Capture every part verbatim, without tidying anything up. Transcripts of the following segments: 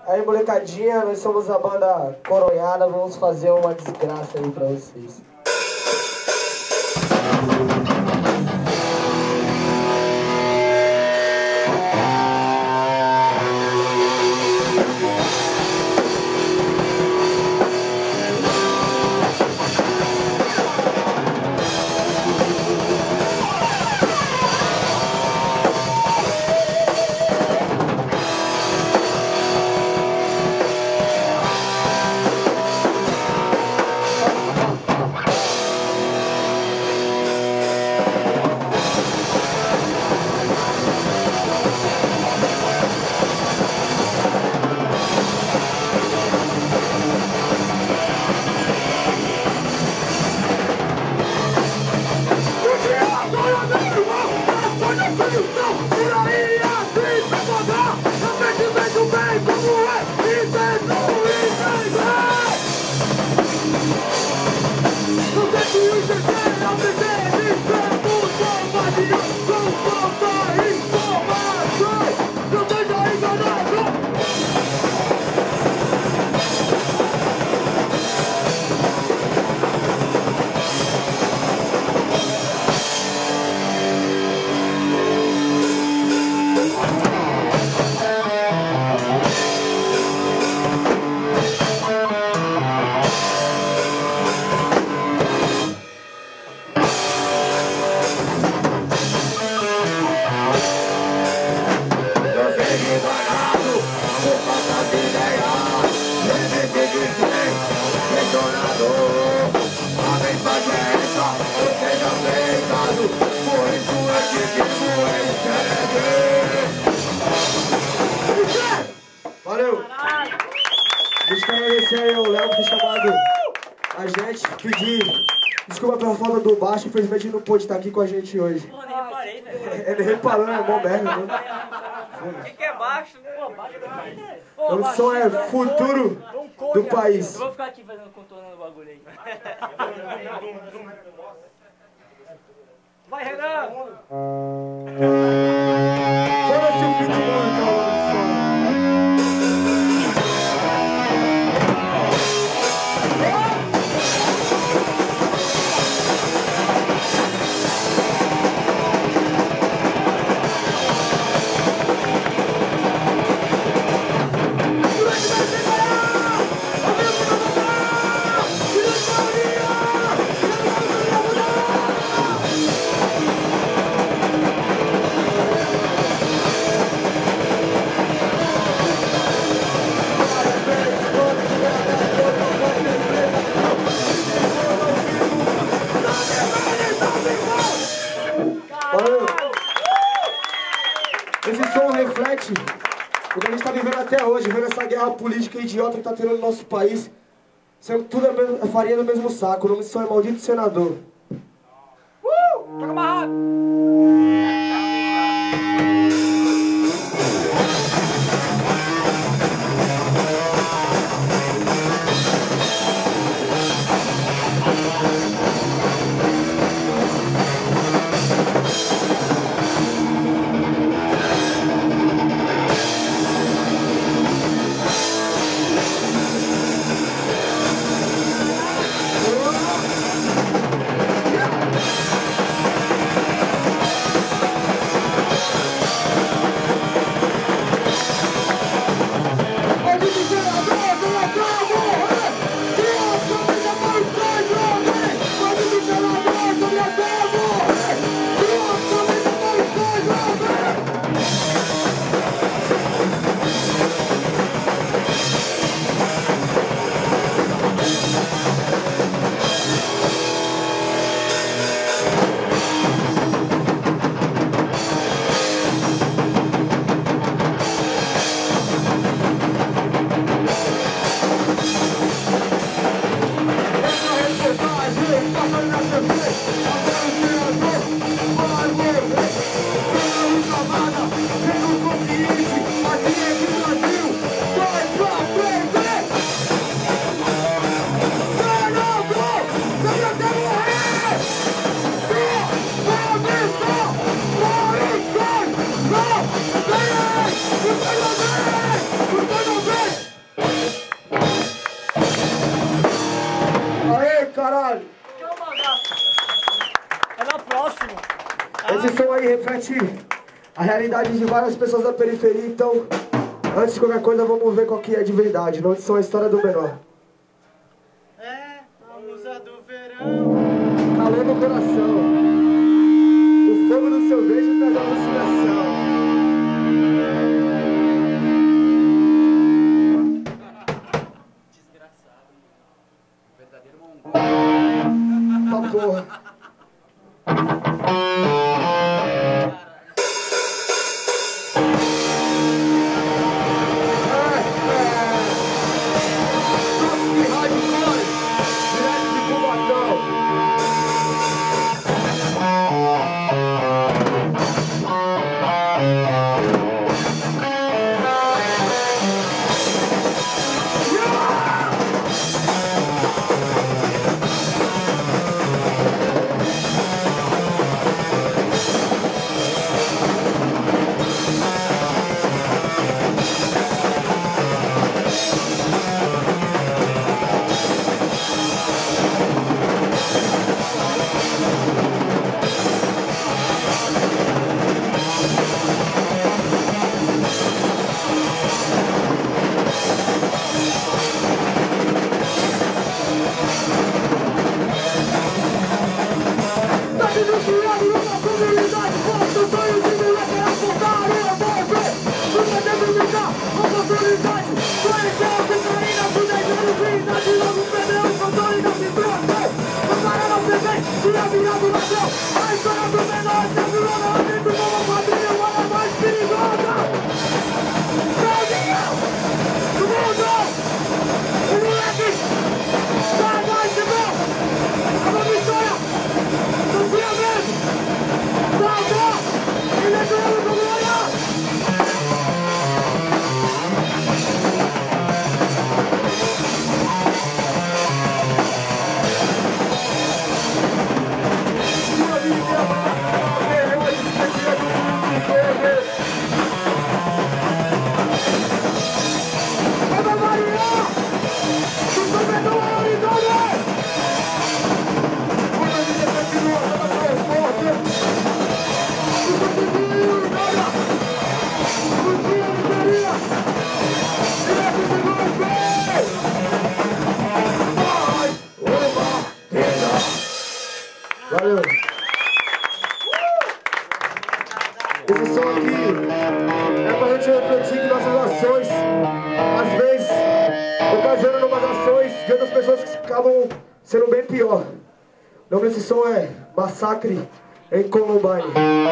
Aí, molecadinha, nós somos a banda Coronhada, vamos fazer uma desgraça aí pra vocês. Valeu! Deixa eu agradecer aí o Léo por ter chamado a gente, pedir desculpa pela falta do baixo, infelizmente ele não pôde estar aqui com a gente hoje. Pô, nem reparei, velho. Ele reparou, né? Bom merda, né? O que, que é baixo? Pô, baixo é Pô, O som é futuro do país. Eu vou ficar aqui fazendo contornando o bagulho aí. Vai, Renan! Foda-se o fim do mundo, então. Esse som reflete o que a gente está vivendo até hoje, vendo essa guerra política idiota que está tendo no nosso país, sendo que tudo é farinha do mesmo saco. O nome do som é Maldito Senador. Uh! Toca amarrado! reflete a realidade de várias pessoas da periferia, então, antes de qualquer coisa, vamos ver qual que é de verdade. Não são a história do menor. É, a musa do verão. Calor no coração. O fogo do seu beijo traz alucinação. Desgraçado. Verdadeiro mongol. Uma porra. Valeu. Esse som aqui é pra gente refletir que nossas ações, às vezes, ocasionam umas ações de outras pessoas que acabam sendo bem pior. O nome desse som é Massacre em Columbine.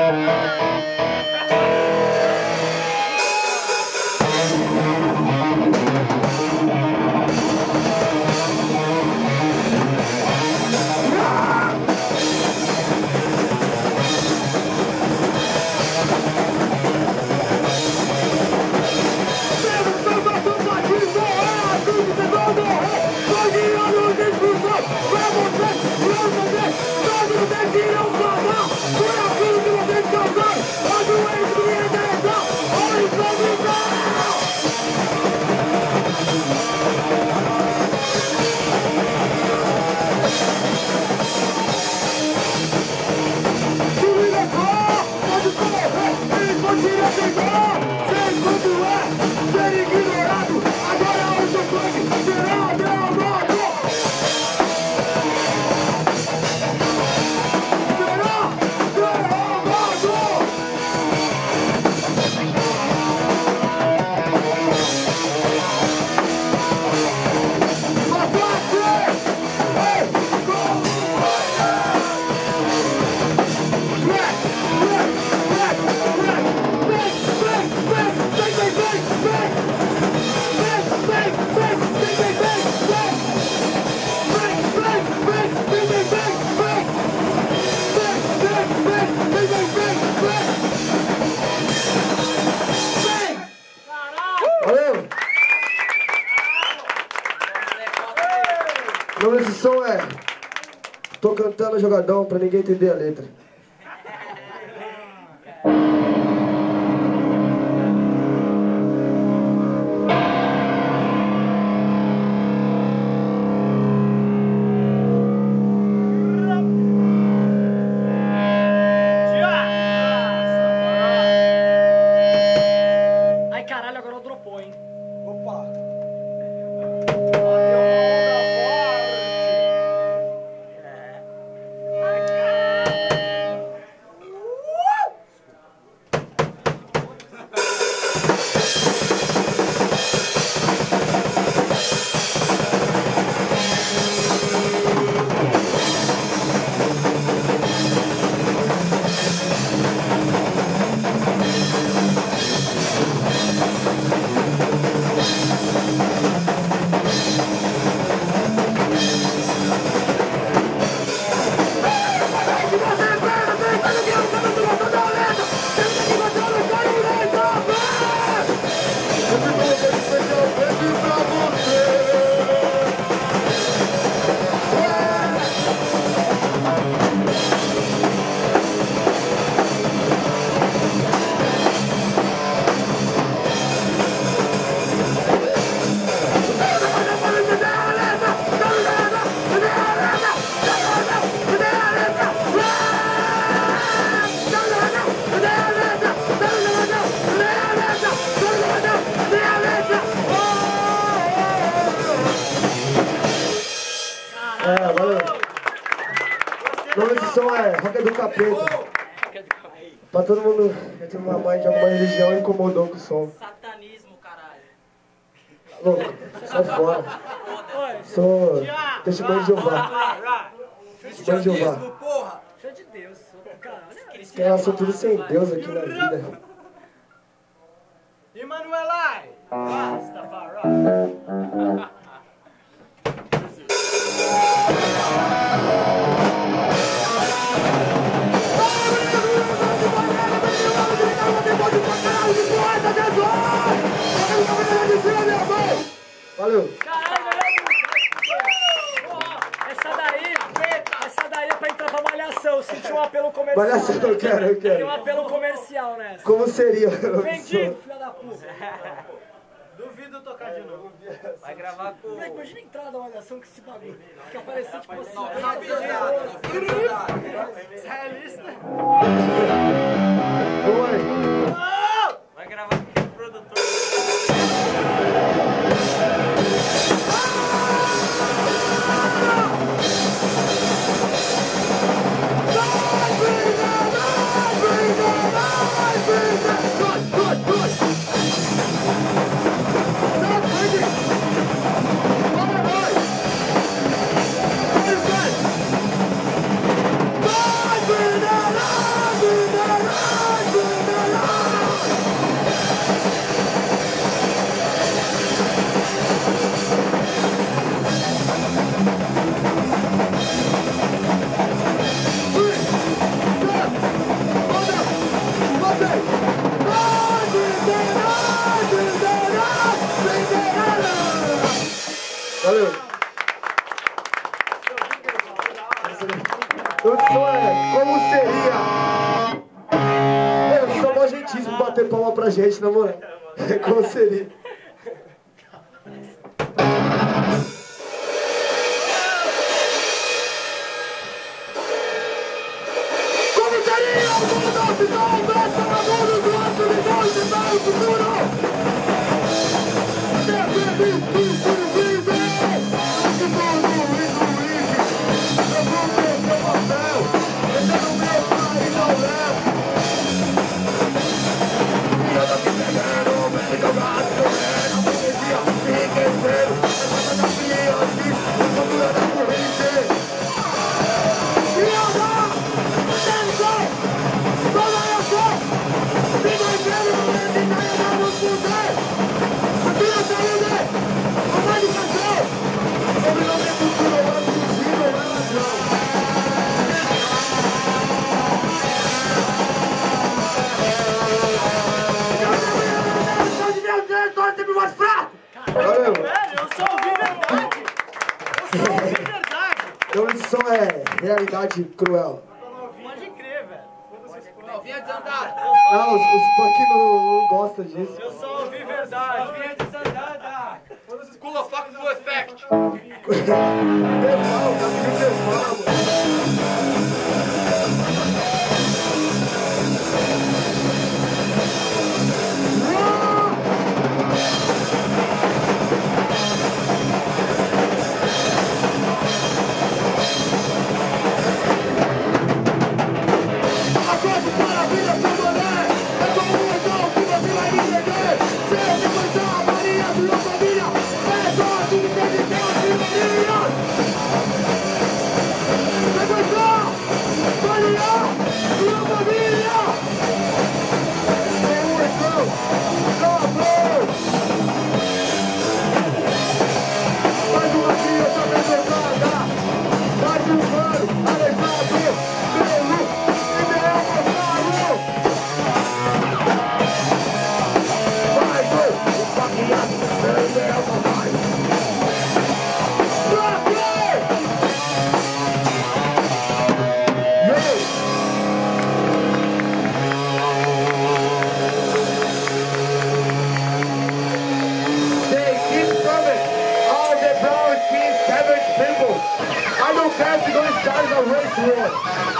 O nome desse som é Tô Cantando Jogadão pra ninguém entender a letra. caralho, agora dropou, hein? Opa! É, valeu. O nome desse som é Rock do Capeta. Pra todo mundo que tem uma mãe de alguma religião e incomodou com o som. Satanismo, caralho. Louco, sai fora. Sou testemunho de Jeová. Testemunho de Jeová. Porra! Filho de Deus, caralho. Os caras são tudo sem Deus aqui na vida. Emanuelai! Rastafari! Valeu. Caralho, melhor música. Ó, essa daí, essa daí é pra entrar pra malhação. Senti um apelo comercial. Malhação, eu quero, eu quero. Tem um apelo comercial nessa. Como seria o nome do Vendido, som? filha da puta. Duvido tocar de novo. Vai gravar com... Moleque, imagina a entrada da malhação com esse bagulho. Que aparecer tipo assim. Israelista. Oi. Vai gravar com o produtor. Valeu. O som é Como Seria. Mano, só mó gentíssimo bater palma pra gente, na moral. Como seria. Como seria o mundo se não houvesse amor do outro milhão de mãos do futuro? Valeu. Velho, eu só ouvi verdade. Eu só ouvi verdade. Então esse som é Realidade Cruel. Pode crer, velho. Novinha desandada. Não, os, os punk não, não gostam disso. Eu só ouvi verdade. Novinha desandada. School of Fuck Full Effect. Pessoal, tá pedindo pessoal, mano. não cresce, dois caras ao race war.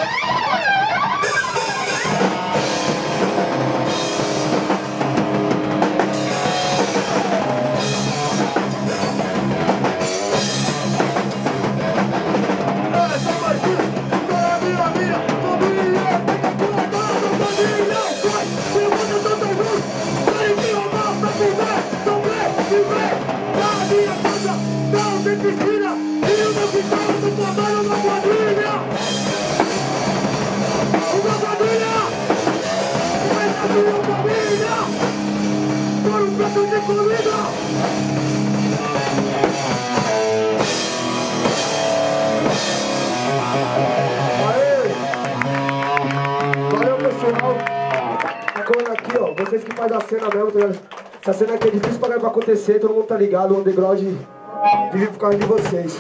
Aqui, ó, vocês que fazem a cena mesmo, tá ligado? Essa cena aqui é difícil pra acontecer, todo mundo tá ligado, o underground vive por causa de vocês.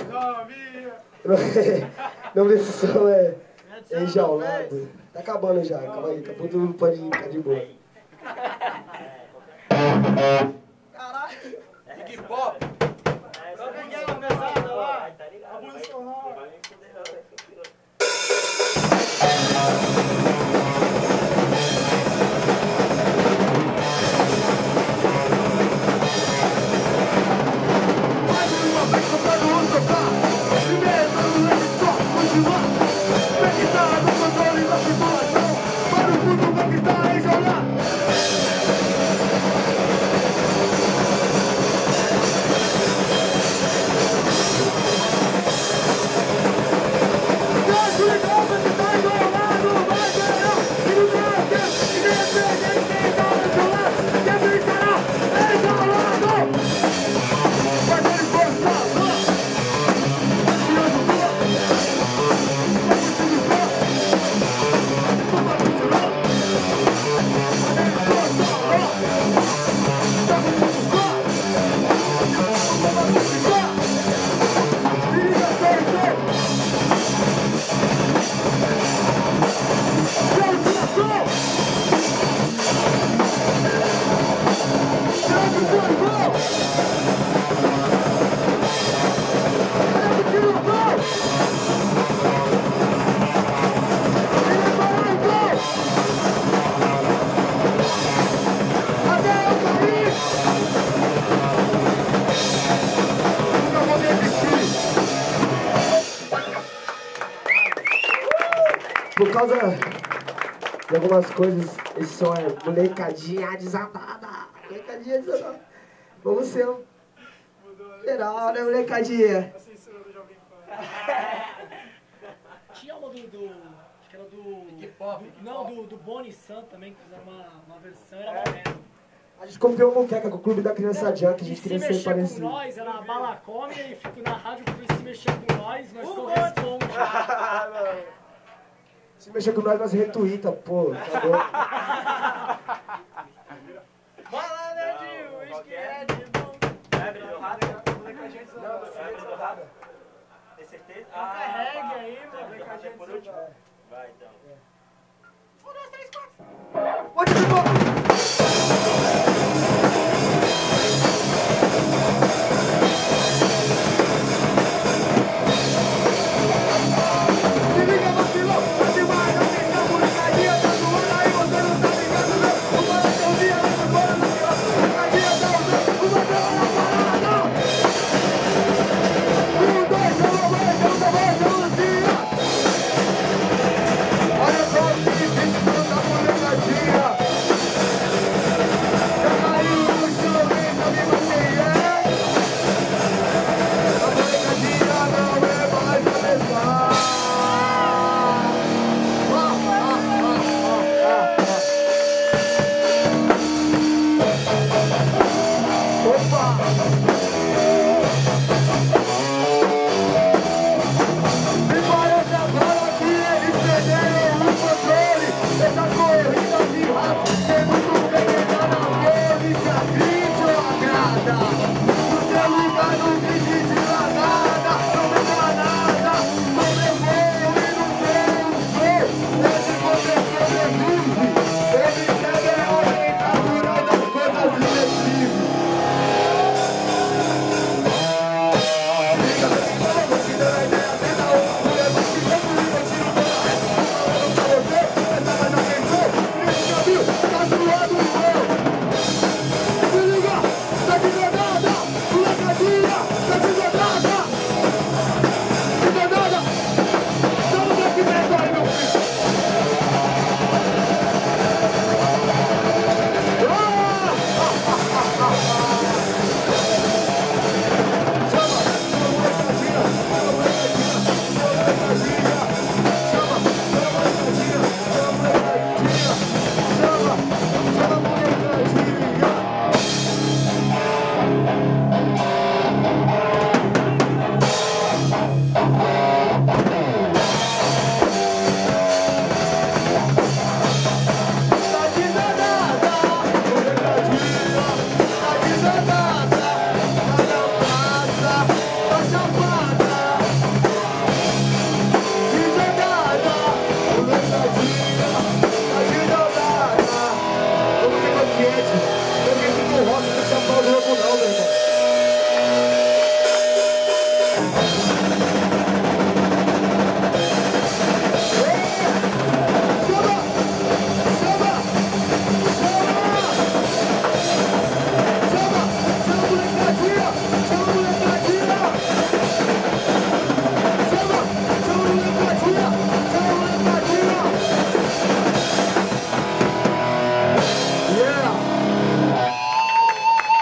O nome desse som é Enjaulado. Tá acabando já, calma aí, acabou tudo, pode ficar de boa. Caralho! Hip Hop! Eu ganhei uma mesada lá! A música Por causa de algumas coisas, esse som é molecadinha desatada. Molecadinha desatada. Vamos ser um geral, né, molecadinha? Tinha uma do, do... acho que era do... Hip Hop. Do, não, do, do Bonnie Sam também, que fizeram uma, uma versão, era uma merda. A gente copiou o Moqueca com o Clube da Criança Junk, a gente e queria se ser mexer parecido. com nós, era a Balacômia e fico na rádio porque se mexer com nós, nós corresponde. Se mexer com nós, nós retuita, pô, tá bom? Malandradinho, uísque é de bom. Vai abrir do rato? Molecadinha de Vai abrir do rato? Tem certeza? Ah, carregue aí, mano. Molecadinha por último? Vai então. Um, dois, três, quatro. Pode ir, pô!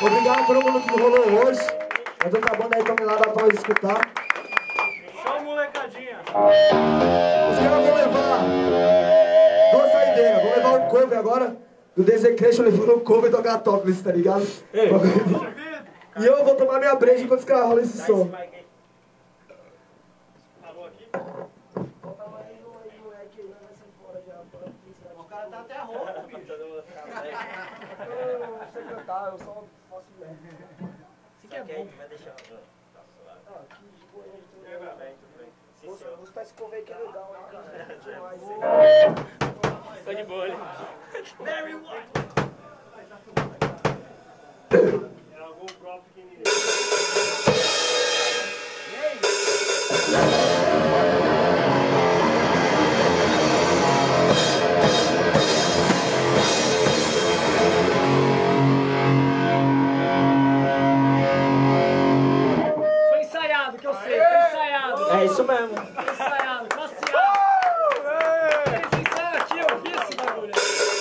Obrigado a todo mundo que rolou hoje. As outras bandas aí estão lá, dá pra nós escutar. Show, molecadinha. Os caras vão levar duas saideiras. Vão levar um cover agora do Desecration, levando um cover do Agatópolis, tá ligado? Ei, e eu vou tomar minha breja enquanto os caras rolam esse som. O cara tá até rouco, bicho. Eu não sei cantar, eu só faço merda. Isso que é bom. Vai deixar. Ah, que de boa, Nossa, vou escutar esse cover que é legal, hein, cara. Demais, hein? Tô de boa ali. Mary White! É algum próprio pequenininho. Foi ensaiado, que eu sei. Foi ensaiado. É isso mesmo. Foi ensaiado. Classe A. Eles ensaiam aqui, eu vi esse bagulho.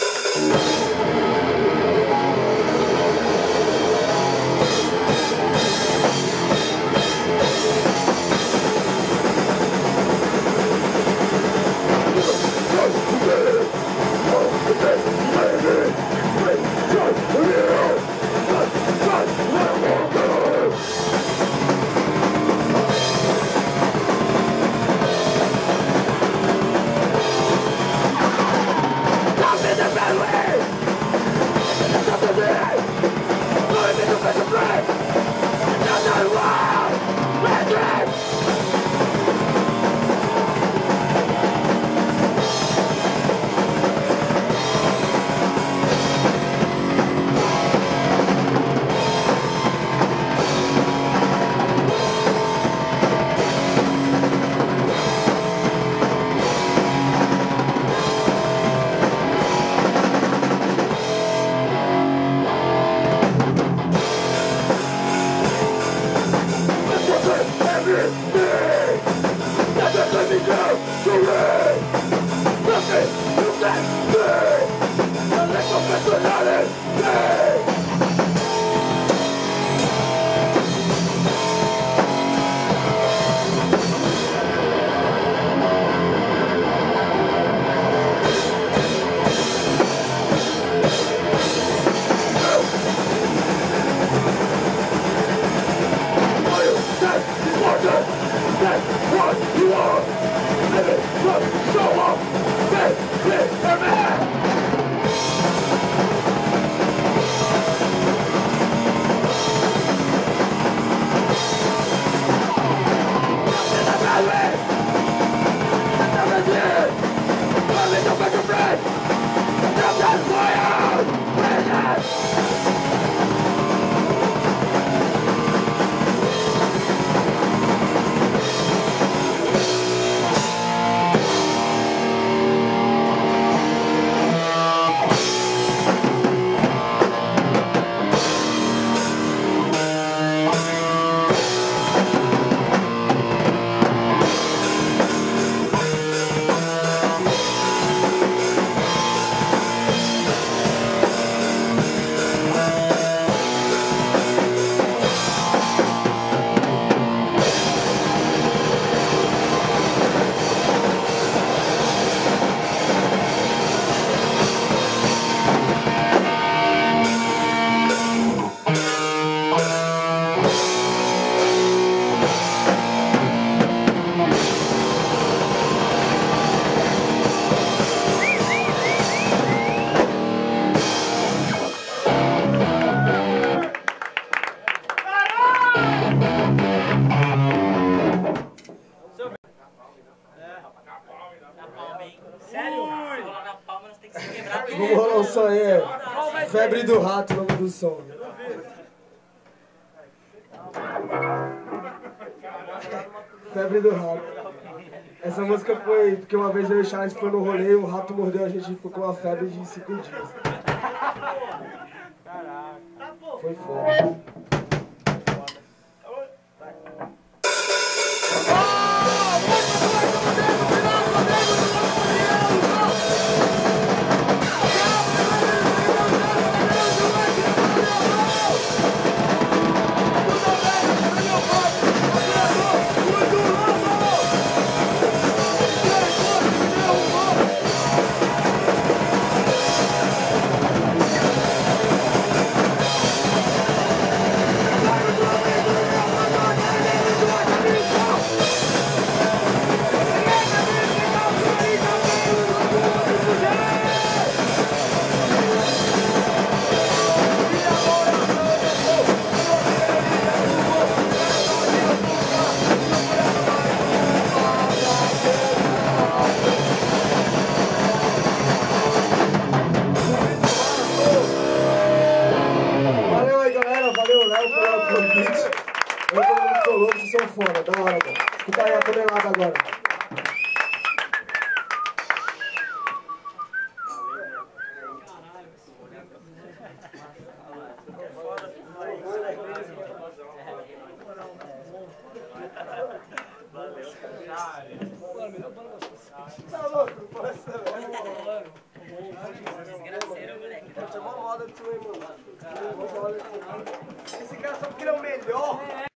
Vamos rolar o som aí, é. Febre do Rato, o nome do som. Febre do Rato. Essa música foi porque uma vez eu e o Charles foi no rolê e o rato mordeu a gente e ficou com uma febre de cinco dias. Foi foda. ficou foda, da hora, mano. Escuta aí a tonelada agora. Tá louco, não parece ser desgraceiro, moleque. Pode ser uma moda de tu, hein, mano. Esse cara só porque ele é o melhor.